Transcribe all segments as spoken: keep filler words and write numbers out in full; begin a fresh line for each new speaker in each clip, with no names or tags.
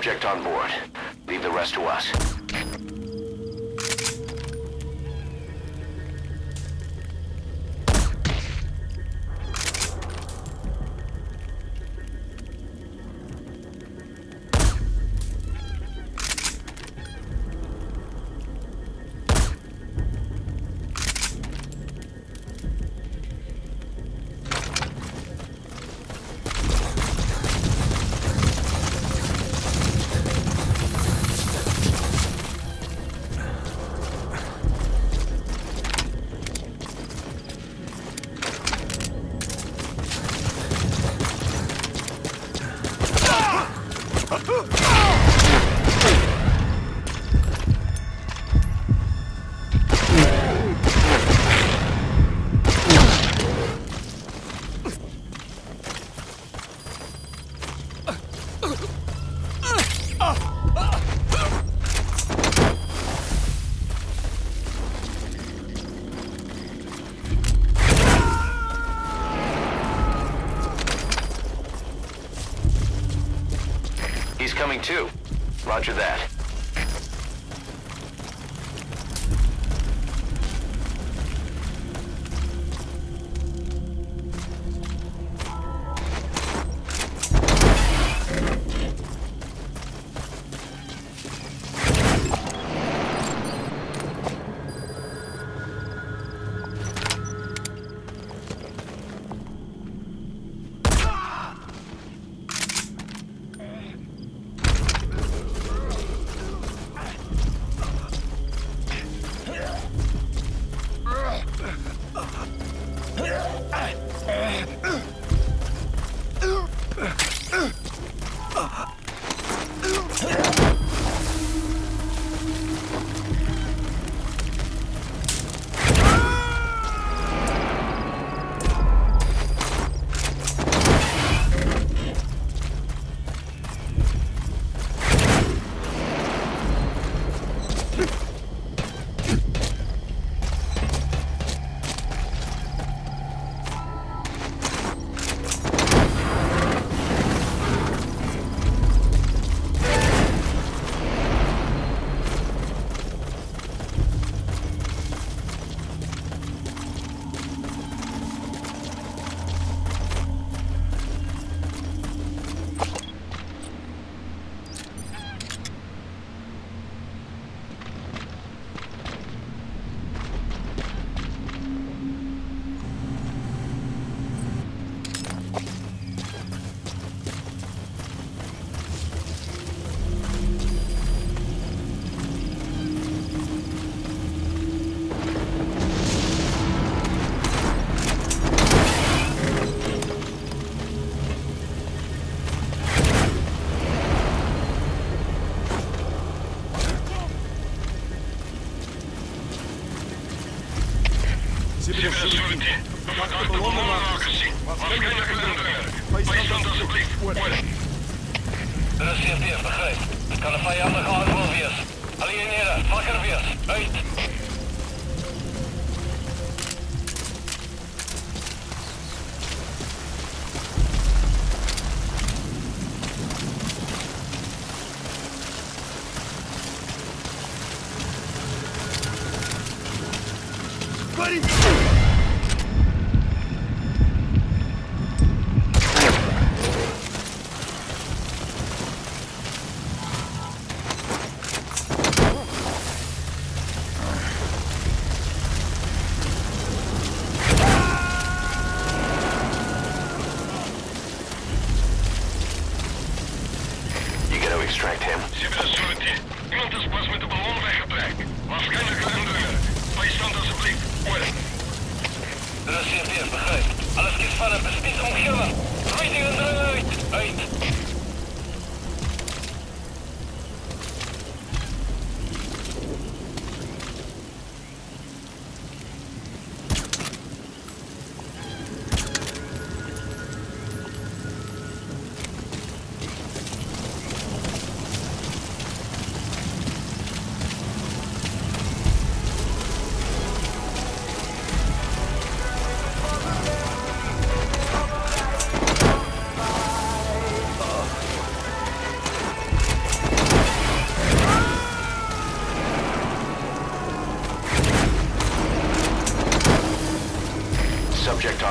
subject on board. Leave the rest to us. He's coming too. Roger that.
De C F D, begrijp. Het kan een vijandige aanval wees. Alieneren, wakker wees. Uit.
Buddy!
Extract him.
Security. Iemand is pas met de ballon weggetrekt. Waarschijnlijk een indringer. Bijstand alsjeblieft. Worden. De C F D, begrijp. Alles kies van hem. Bespies omgeven. Meeting indringer uit. Uit.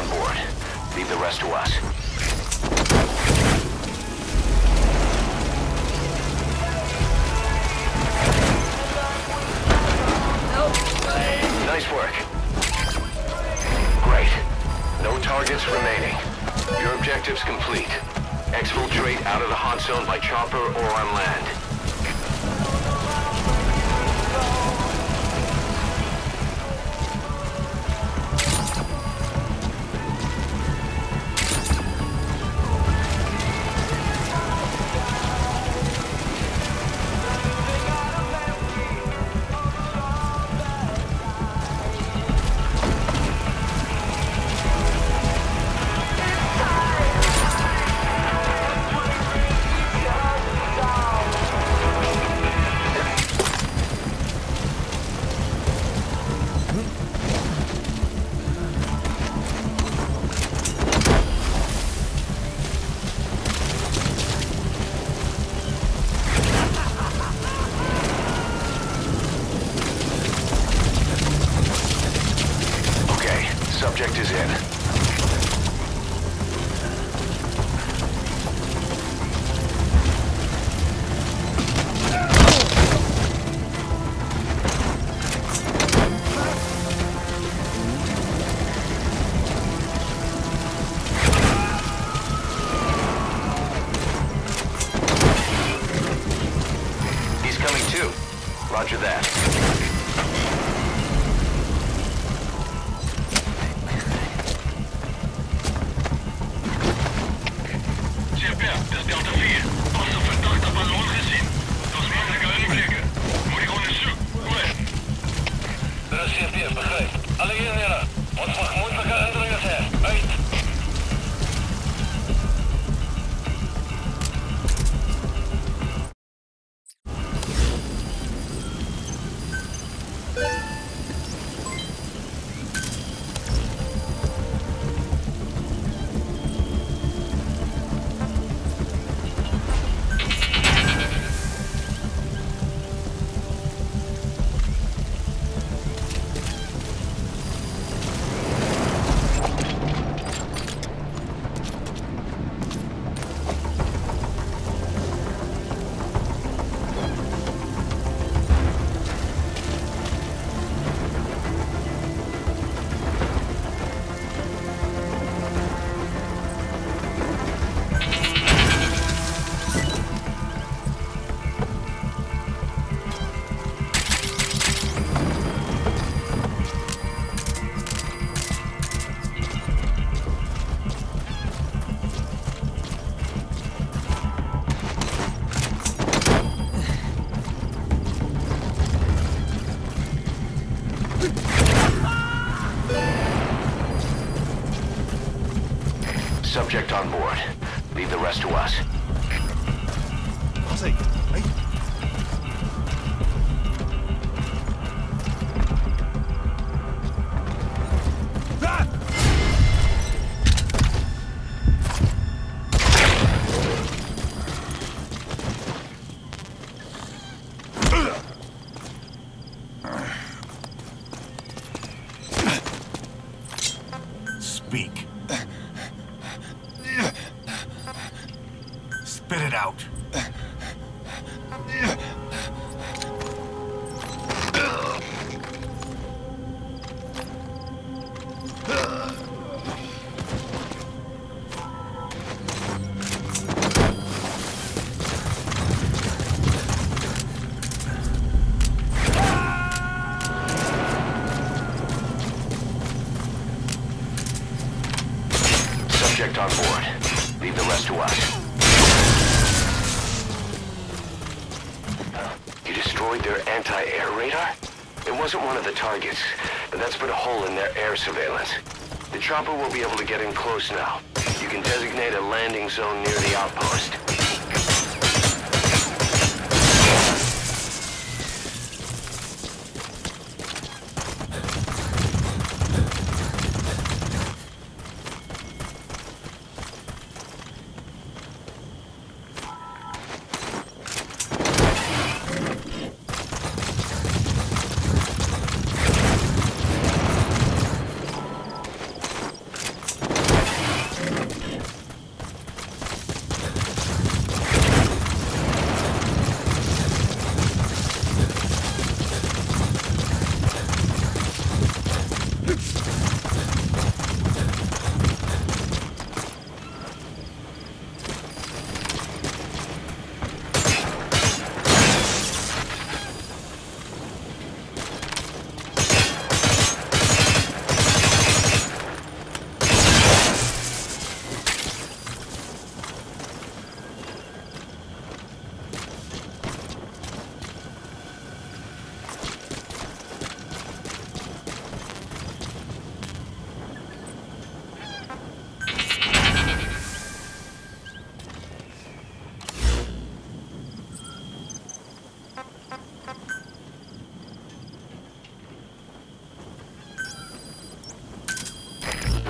on board. Leave the rest to us. Nice work. Great. No targets remaining. Your objective's complete. Exfiltrate out of the hot zone by chopper or on land. Subject is in. He's coming too. Roger that. Subject on board. Leave the rest to us.
I'll take it, right? Ah! Speak. Spit it out.
Subject on board. Leave the rest to us. You destroyed their anti-air radar? It wasn't one of the targets, but that's put a hole in their air surveillance. The chopper will be able to get in close now. You can designate a landing zone near the outpost.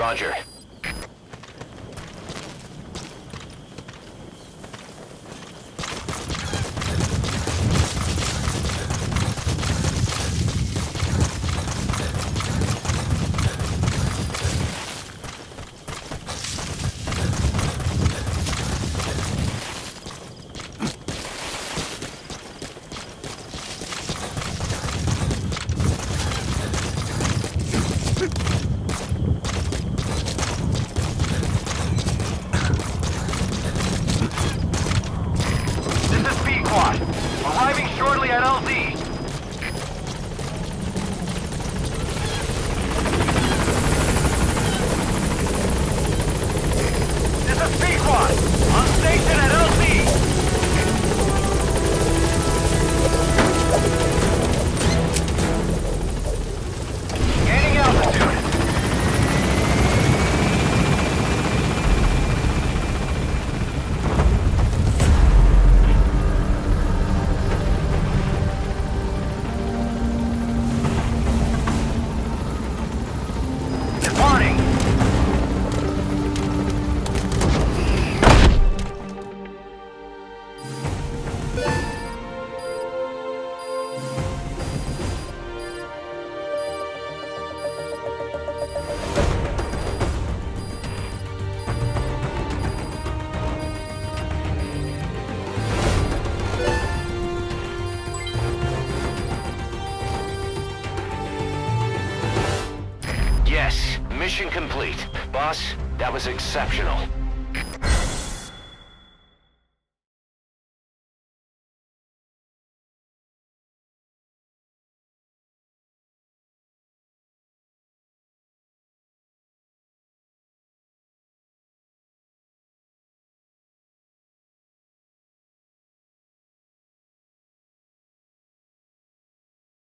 Roger.
Arriving shortly at L Z. This is Speedquad. On station at L Z. Gaining altitude. Yes, mission complete. Boss, that was exceptional.